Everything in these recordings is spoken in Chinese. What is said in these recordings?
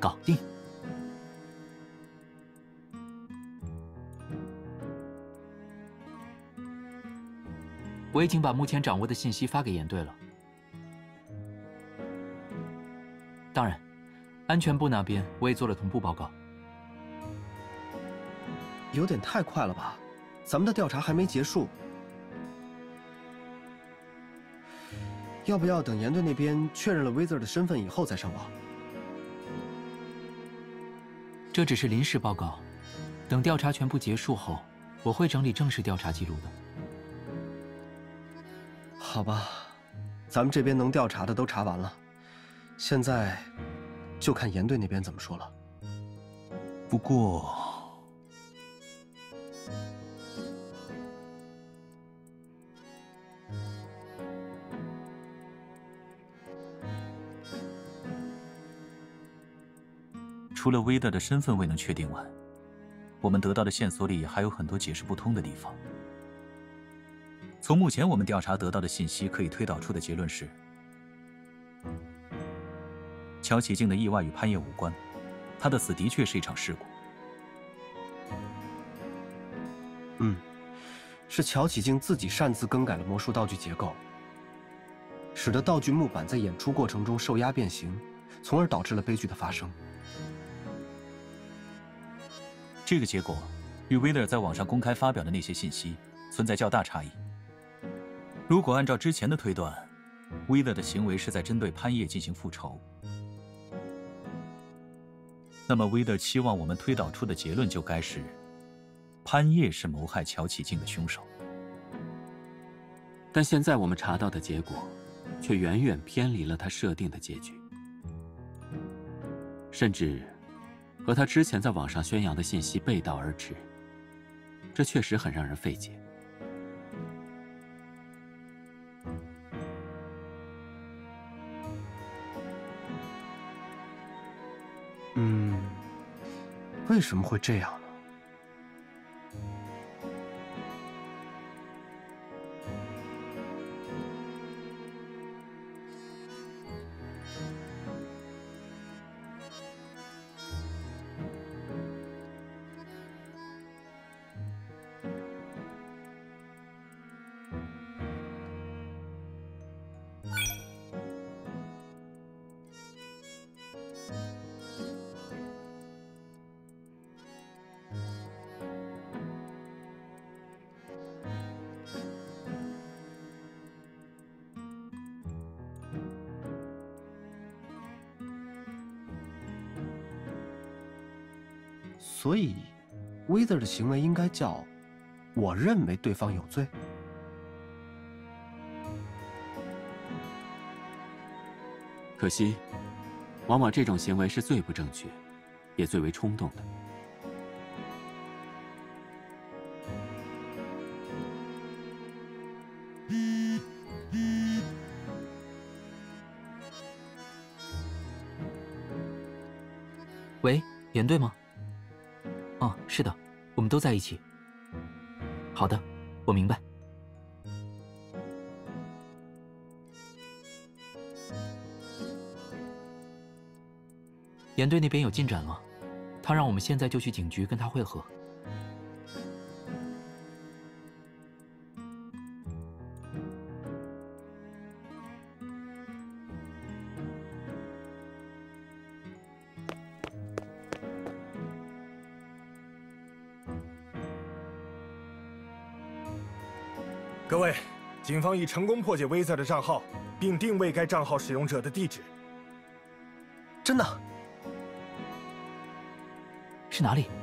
搞定。我已经把目前掌握的信息发给严队了。当然，安全部那边我也做了同步报告。 有点太快了吧？咱们的调查还没结束。 要不要等严队那边确认了威泽尔的身份以后再上网？ 这只是临时报告，等调查全部结束后，我会整理正式调查记录的。 好吧，咱们这边能调查的都查完了，现在就看严队那边怎么说了。 不过，除了威德的身份未能确定外，我们得到的线索里还有很多解释不通的地方。从目前我们调查得到的信息可以推导出的结论是，乔启静的意外与潘叶无关，他的死的确是一场事故。 是乔启静自己擅自更改了魔术道具结构，使得道具木板在演出过程中受压变形，从而导致了悲剧的发生。 这个结果与威勒在网上公开发表的那些信息存在较大差异。如果按照之前的推断，威勒的行为是在针对潘叶进行复仇，那么威勒期望我们推导出的结论就该是，潘叶是谋害乔启静的凶手。 但现在我们查到的结果，却远远偏离了他设定的结局，甚至 和他之前在网上宣扬的信息背道而驰，这确实很让人费解。 为什么会这样呢？所以，威德的行为应该叫“我认为对方有罪”。 可惜，往往这种行为是最不正确，也最为冲动的。喂，严队吗？ 哦，是的，我们都在一起。好的，我明白。严队那边有进展了，他让我们现在就去警局跟他会合。 各位，警方已成功破解威泽的账号，并定位该账号使用者的地址。 真的？ 是哪里？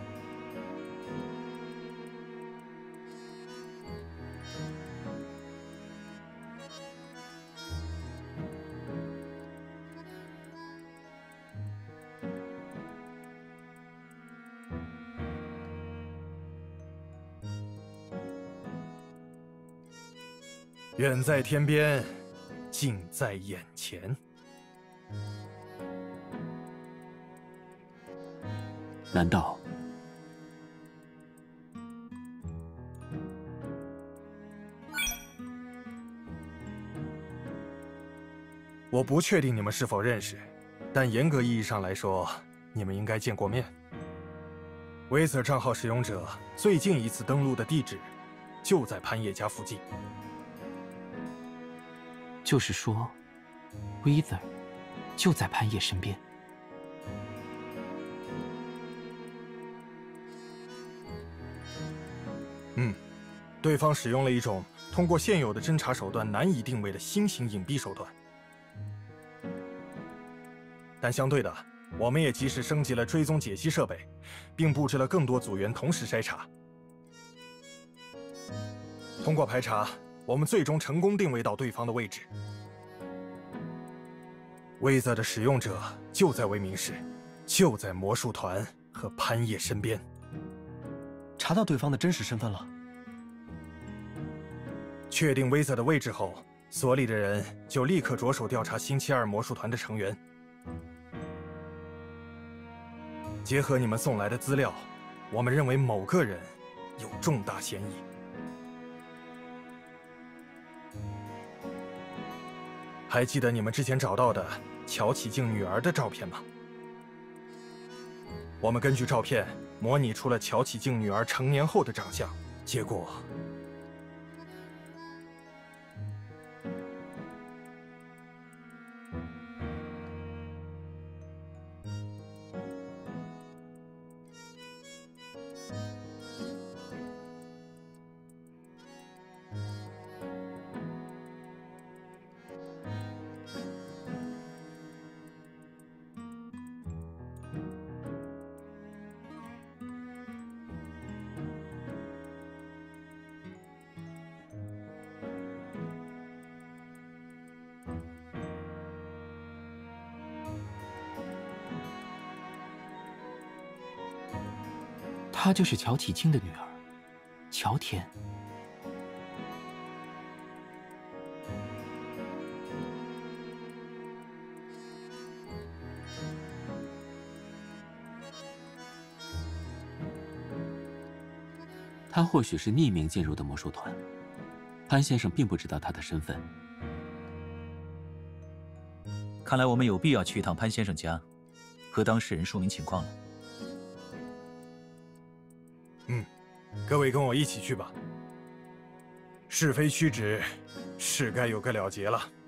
远在天边，近在眼前。 难道我不确定你们是否认识，但严格意义上来说， 你们应该见过面。威瑟账号使用者最近一次登录的地址，就在潘叶家附近。 就是说 ，Wither 就在潘叶身边。 对方使用了一种通过现有的侦查手段难以定位的新型隐蔽手段，但相对的，我们也及时升级了追踪解析设备，并布置了更多组员同时筛查。通过排查，我们最终成功定位到对方的位置。Wither的使用者就在威明市，就在魔术团和潘叶身边。 查到对方的真实身份了。 确定Wither的位置后，所里的人就立刻着手调查星期二魔术团的成员。结合你们送来的资料，我们认为某个人有重大嫌疑。还记得你们之前找到的乔启静女儿的照片吗？我们根据照片模拟出了乔启静女儿成年后的长相，结果她就是乔启清的女儿，乔田。 他或许是匿名进入的魔术团，潘先生并不知道他的身份。 看来我们有必要去一趟潘先生家，和当事人说明情况了。 各位跟我一起去吧。是非曲直，是该有个了结了。